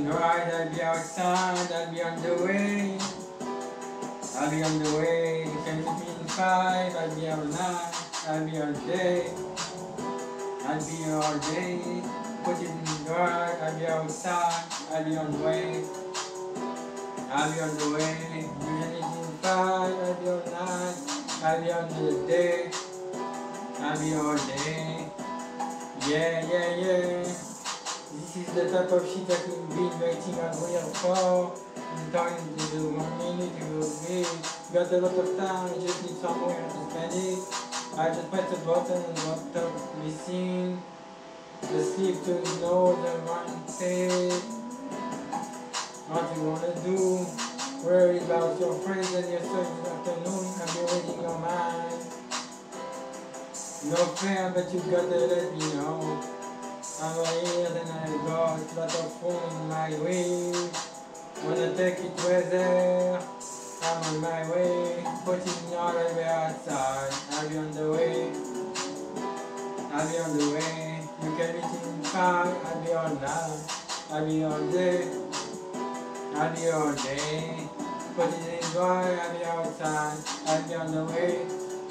ride, I'll be outside, I'll be on the way. I'll be on the way, you can meet me in 5, I'll be all night, I'll be all day. I'll be here all day, put it in the drive, I'll be outside, I'll be on the way. I'll be on the way, you can meet me in 5, I'll be all night, I'll be on the day. I'll be all day. Yeah. This is the type of shit that we've been waiting on real for. I'm talking to do 1 minute, you will read. Got a lot of time, I just need somewhere to spend it. I just press the button and what up missing. The sleep to know the one thing. What you wanna do. Worry about your friends and your stuff this afternoon. I'll be reading your mind. No fair, but you gotta let me know. I'm here, then I got a lot of phone in my way. Wanna take it weather, I'm on my way. Putting all the way outside, I'll be on the way. I'll be on the way. You can meet in 5, I'll be all night. I'll be all day. I'll be all day. Put it in dry, I'll be outside. I'll be on the way.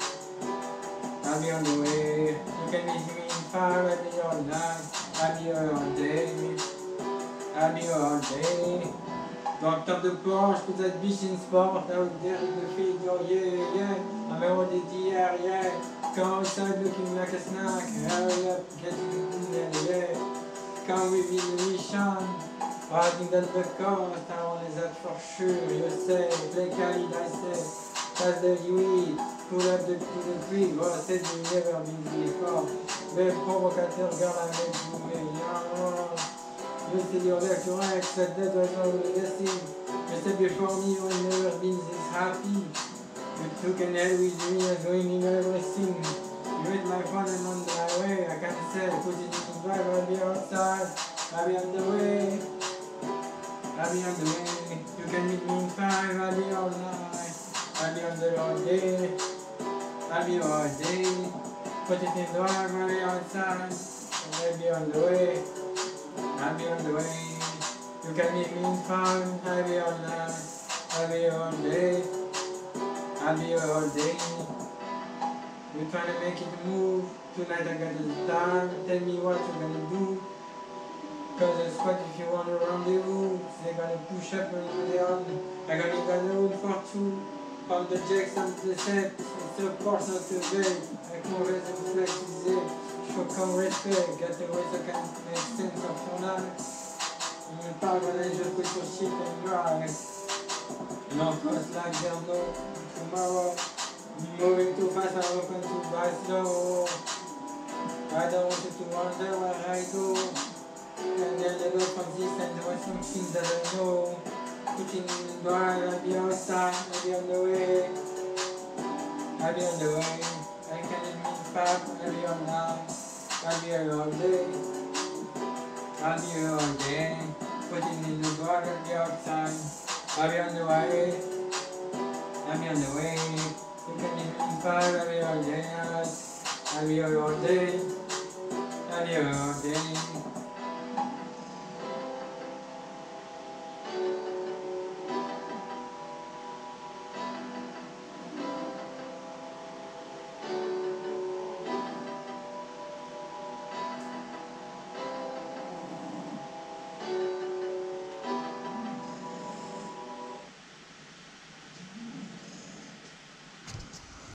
I'll be on the way. You can meet me in 5, I'll be all night. I'll be here all day. I'll be here all day. Dans le de Porsche, put that bitch in sport, out there in the field, oh yeah. I'm already here, yeah. Come outside looking like a snack. Hurry up, get in there, yeah. Come with me the mission. Riding down the coast, I want that for sure. You say, play Khalid, I say. Pass the weed, pull up to the tree. Well, I said you never been before. Belle provocateur, girl, I make you meilleur. You said you're there correct, said that was all the guessing. You said before me, you've never been this happy. You took an L with me and doing everything. You hit my phone and on my way. I can't say, put it in the drive, I'll be outside. I'll be on the way. I'll be on the way. You can meet me in 5, I'll be all night. I'll be on the all day. I'll be all day. Put it in the drive, I'll be outside. I'll be on the way. I'll be on the way. You can meet me in 5, I'll be all night. I'll be all day. I'll be all day. You're trying to make it move. Tonight I got the time. Tell me what you're gonna do. Cause the squad, if you want a rendezvous, they're gonna push up and put it on. I got the room for 2. From the jacks and the set. It's a Porsche, not a bed. Avec mon raison flexible. Faut comme respect. Get the way so can make sense of your life. You parle when I just put your shit and drive. No cost like there's no tomorrow. Moving too fast, I'm open to buy slow. I don't want you to wonder where I go. And then I go from this and there were some things that I know. Putting in the drive, I'll be outside, I'll be on the way. I'll be on the way. I can meet 5, I'll be on night. I'll be here all day. I'll be here all day. Putting in the drive, I'll be outside. I'll be on the way. I'll be on the way. You can meet me in 5, I'll be all day. I'll be here all day. I'll be here all day.